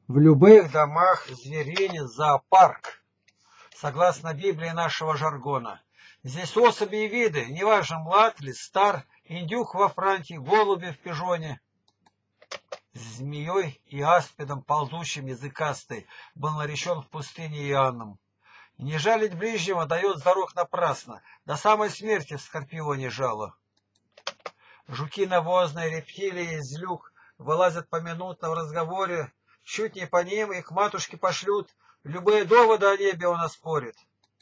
В любых домах зверинец, зоопарк, согласно Библии нашего жаргона. Здесь особи и виды, неважно, млад ли, стар, индюк во франке, голуби в пижоне. Змеей и аспидом, ползущим языкастой, был наречен в пустыне Иоанном. Не жалить ближнего дает зарок напрасно, до самой смерти в скорпионе жало. Жуки навозные, рептилии из люк вылазят поминутно в разговоре, чуть не по ним и к матушке пошлют, любые доводы о небе он оспорит.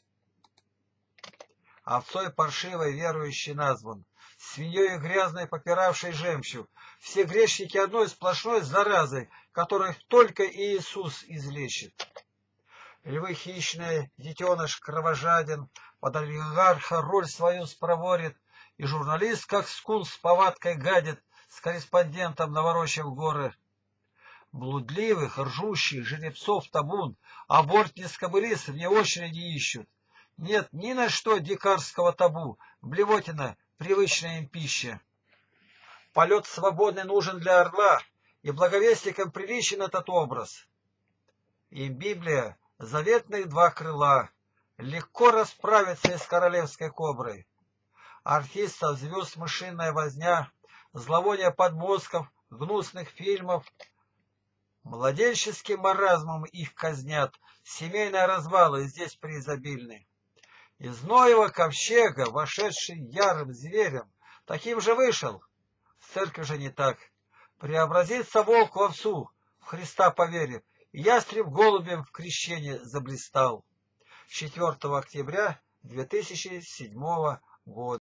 Овцой паршивой верующий назван, свиньей грязной попиравшей жемчуг, все грешники одной сплошной заразой, которых только Иисус излечит. Львы хищные, детеныш кровожаден, под олигарха роль свою спроворит, и журналист, как скунс, с повадкой гадит, с корреспондентом наворочив горы. Блудливых, ржущих, жеребцов табун, аборт не скобылис вне очереди ищут. Нет ни на что дикарского табу, блевотина — привычная им пища. Полет свободный нужен для орла, и благовестникам приличен этот образ. Им Библия — заветных два крыла, легко расправиться с королевской коброй. Артистов, звезд мышиная возня, зловоние подмозгов, гнусных фильмов. Младенческим маразмом их казнят, семейные развалы здесь преизобильны. Из Ноева ковчега, вошедший ярым зверем, таким же вышел. В церкви же не так. Преобразится волк в овцу, в Христа поверив, и ястреб голубем в крещении заблистал. 4 октября 2007 года.